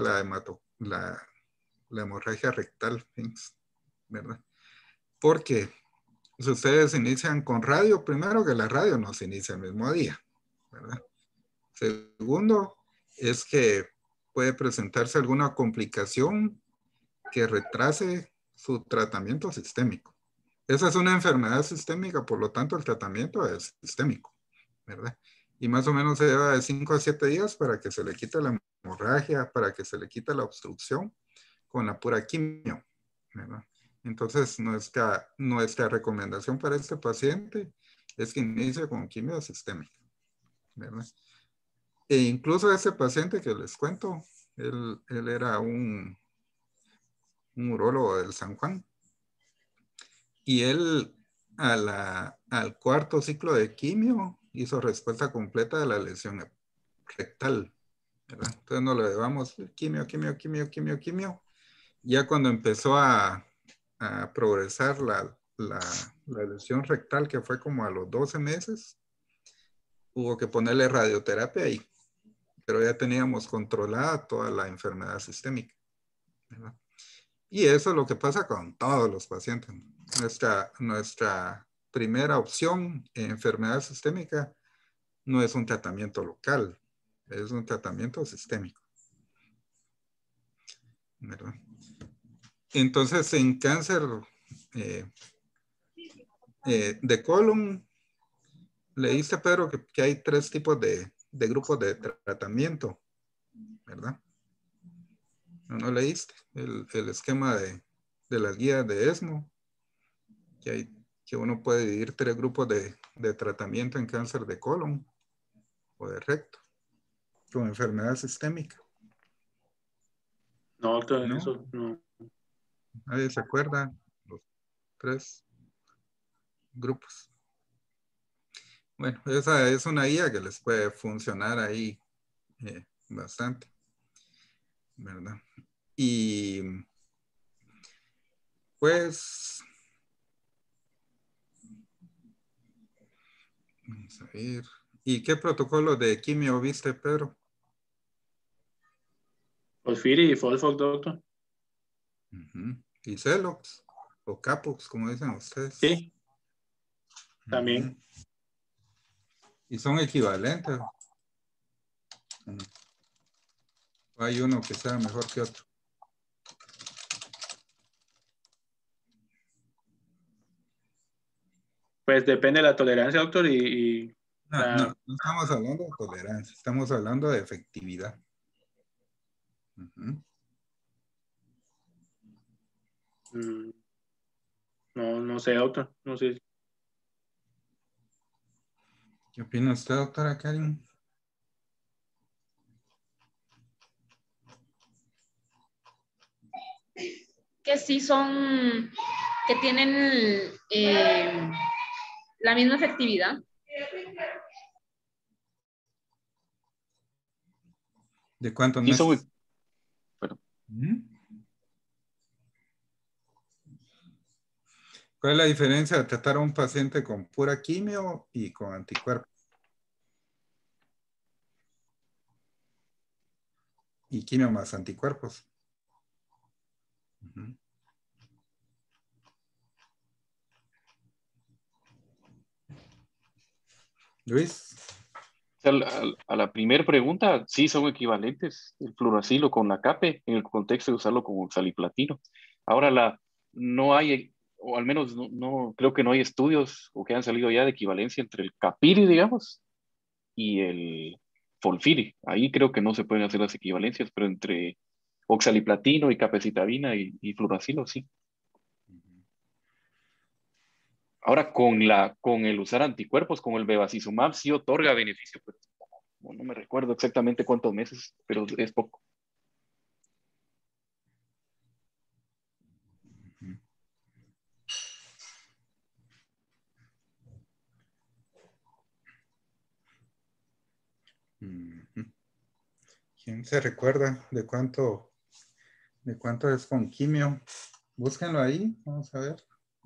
la hemorragia rectal, ¿verdad? Porque si ustedes inician con radio, primero que la radio no se inicia el mismo día, ¿verdad? Segundo, es que puede presentarse alguna complicación que retrase su tratamiento sistémico. Esa es una enfermedad sistémica, por lo tanto el tratamiento es sistémico, ¿verdad? Y más o menos se lleva de 5 a 7 días para que se le quite la hemorragia, para que se le quite la obstrucción con la pura quimio, ¿verdad? Entonces, nuestra recomendación para este paciente es que inicie con quimio sistémica, ¿verdad? E incluso ese paciente que les cuento, él era un urólogo del San Juan, y él al cuarto ciclo de quimio hizo respuesta completa de la lesión rectal, ¿verdad? Entonces no le llevamos quimio, quimio, quimio, quimio, quimio. Ya cuando empezó a progresar la lesión rectal, que fue como a los 12 meses, hubo que ponerle radioterapia ahí, pero ya teníamos controlada toda la enfermedad sistémica, ¿verdad? Y eso es lo que pasa con todos los pacientes. Nuestra primera opción en enfermedad sistémica no es un tratamiento local, es un tratamiento sistémico, ¿verdad? Entonces, en cáncer eh, de colon, leíste, Pedro, que hay 3 tipos de grupos de tratamiento, ¿verdad? ¿No leíste el esquema de las guías de ESMO? Que uno puede dividir 3 grupos de tratamiento en cáncer de colon o de recto con enfermedad sistémica. No, doctor, ¿No? eso no. ¿Nadie se acuerda? Los 3 grupos. Bueno, esa es una guía que les puede funcionar ahí bastante, ¿verdad? Y pues, vamos a ver. ¿Y qué protocolo de quimio viste, Pedro? Fosfiri y Folfox, doctor. ¿Y Celox o Capox, como dicen ustedes? Sí, también. ¿Y son equivalentes? ¿O hay uno que sea mejor que otro? Pues depende de la tolerancia, doctor, y No estamos hablando de tolerancia, estamos hablando de efectividad. mm, No sé, doctor. No sé. ¿Qué opina usted, doctora Karin? Que sí son, que tienen la misma efectividad. ¿De cuántos Sí, meses? bueno, ¿Cuál es la diferencia de tratar a un paciente con pura quimio y con anticuerpos? Y quimio más anticuerpos. Ujú. Luis. a la primera pregunta, sí son equivalentes el fluoracilo con la CAPE en el contexto de usarlo como oxaliplatino. Ahora, no hay, o al menos creo que no hay estudios o que han salido ya de equivalencia entre el capiri, digamos, y el folfiri. Ahí creo que no se pueden hacer las equivalencias, pero entre oxaliplatino y capecitabina y fluoracilo, sí. Ahora, con el usar anticuerpos, con el bevacizumab, sí otorga beneficio, pero no me recuerdo exactamente cuántos meses, pero es poco. Ujú. ¿Quién se recuerda de cuánto es con quimio? Búsquenlo ahí, vamos a ver.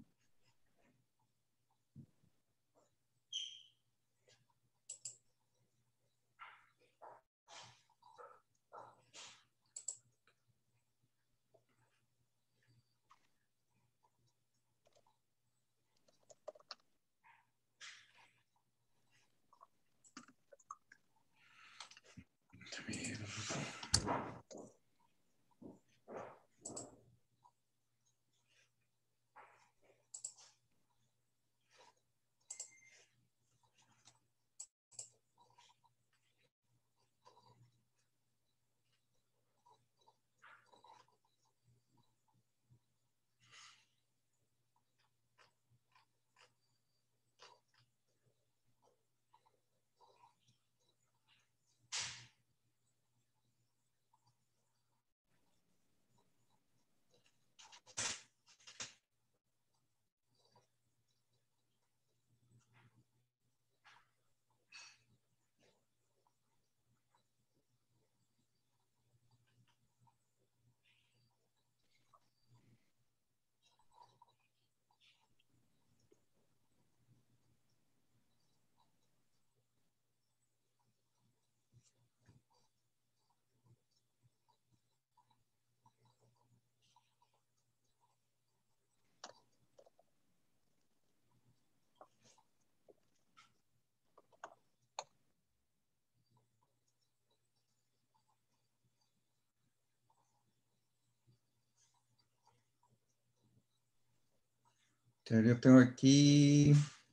Yo tengo aquí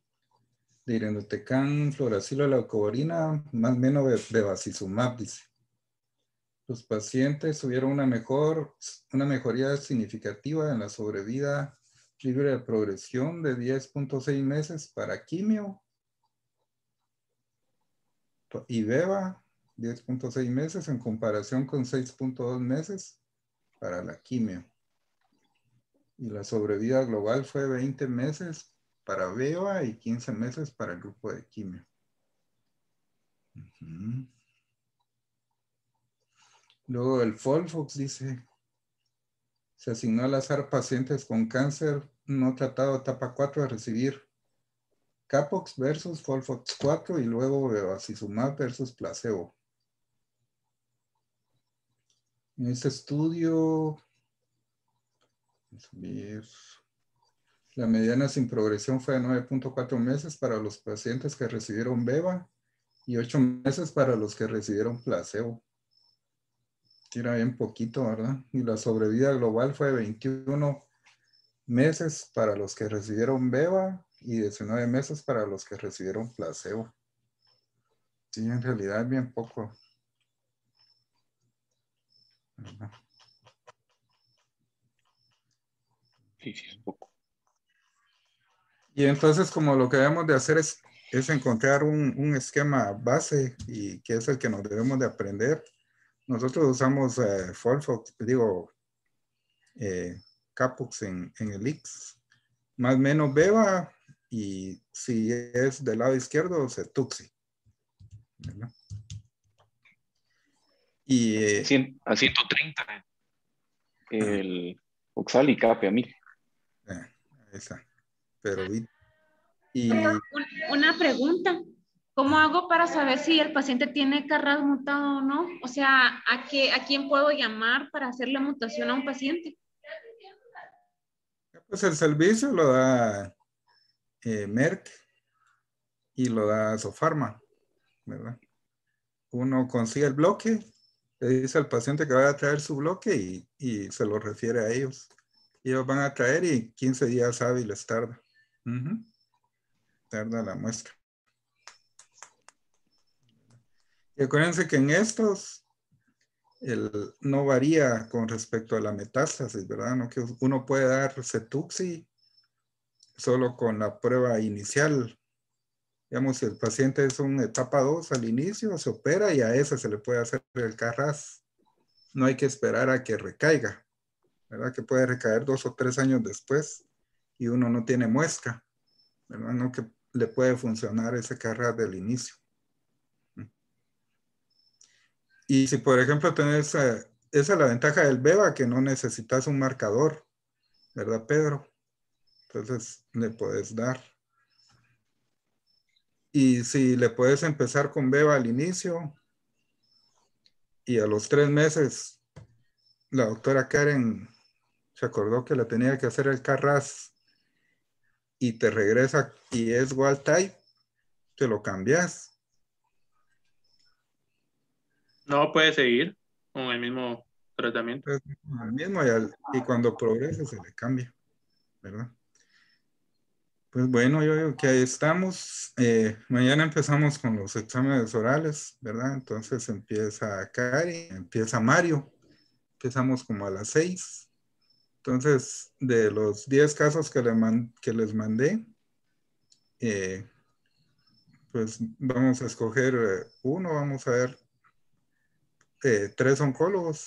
de irinotecan, fluoracilo, leucovorina, más o menos bevacizumab, dice. Los pacientes tuvieron una mejoría significativa en la sobrevida libre de progresión de 10.6 meses para quimio y beva, 10.6 meses en comparación con 6.2 meses para la quimio. Y la sobrevida global fue 20 meses para beva y 15 meses para el grupo de quimio. Ujú. Luego el Folfox dice, se asignó al azar pacientes con cáncer no tratado etapa 4 a recibir Capox versus Folfox 4 y luego bevacizumab versus placebo. En este estudio, vamos a ver, la mediana sin progresión fue de 9.4 meses para los pacientes que recibieron beva y 8 meses para los que recibieron placebo. Era bien poquito, ¿verdad? Y la sobrevida global fue de 21 meses para los que recibieron beva y 19 meses para los que recibieron placebo. Sí, en realidad es bien poco. ¿Verdad? Sí, sí, es poco. Y entonces, como lo que debemos de hacer es encontrar un esquema base y que es el que nos debemos de aprender. Nosotros usamos Folfox, digo, Capux en el X, más o menos Beba, y si es del lado izquierdo, Setuxi, ¿verdad? Y A 130 el Oxal y Cape a 1000. esa, pero y Una pregunta. ¿Cómo hago para saber si el paciente tiene Carras mutado o no? O sea, ¿a quién puedo llamar para hacer la mutación a un paciente? pues el servicio lo da Merck y lo da Sofarma, ¿verdad? Uno consigue el bloque, le dice al paciente que va a traer su bloque y se lo refiere a ellos. Ellos van a traer y 15 días hábiles tarda. Tarda la muestra. Y acuérdense que en estos no varía con respecto a la metástasis, ¿verdad? No, que uno puede dar Cetuxi solo con la prueba inicial. Digamos, si el paciente es una etapa 2 al inicio, se opera y a ese se le puede hacer el CARRAS. No hay que esperar a que recaiga, ¿verdad? Que puede recaer 2 o 3 años después y uno no tiene muestra, ¿verdad? No que le puede funcionar ese CARRAS del inicio. Y si, por ejemplo, tenés, esa es la ventaja del BEVA, que no necesitas un marcador, ¿verdad, Pedro? Entonces, le puedes dar. Y si le puedes empezar con BEVA al inicio y a los 3 meses, la doctora Karen se acordó que le tenía que hacer el CARRAS y te regresa y es wild type, te lo cambias. No puede seguir con el mismo tratamiento. Entonces, al mismo y cuando progrese se le cambia, ¿verdad? Pues bueno, yo digo que ahí estamos. Mañana empezamos con los exámenes orales, ¿verdad? Entonces empieza Cari, empieza Mario. Empezamos como a las 6. Entonces, de los 10 casos que les mandé, pues vamos a escoger uno, vamos a ver 3 oncólogos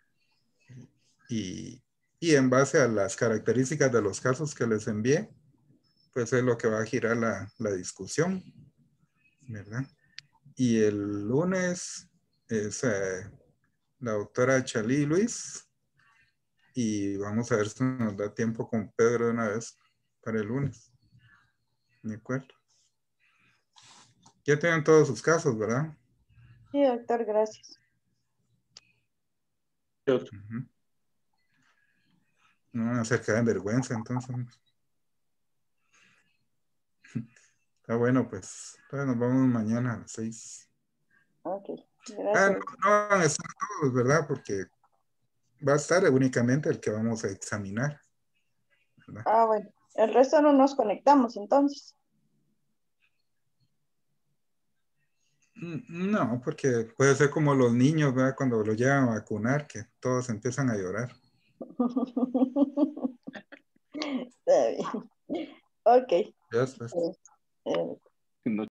y, y en base a las características de los casos que les envié, pues es lo que va a girar la discusión, ¿verdad? Y el lunes es la doctora Chalí Luis y vamos a ver si nos da tiempo con Pedro de una vez para el lunes. ¿De acuerdo? Ya tienen todos sus casos, ¿verdad? Sí, doctor, gracias. Uh-huh. No van a hacer que den vergüenza, entonces. Está bueno, pues. Entonces nos vamos mañana a las 6. Ok, No, gracias. no van a estar todos, ¿verdad? Porque va a estar únicamente el que vamos a examinar, ¿verdad? Ah, bueno. El resto no nos conectamos, entonces. No, porque puede ser como los niños, ¿verdad? Cuando los llevan a vacunar, que todos empiezan a llorar. Está bien. Ok. Ya después. Eh, No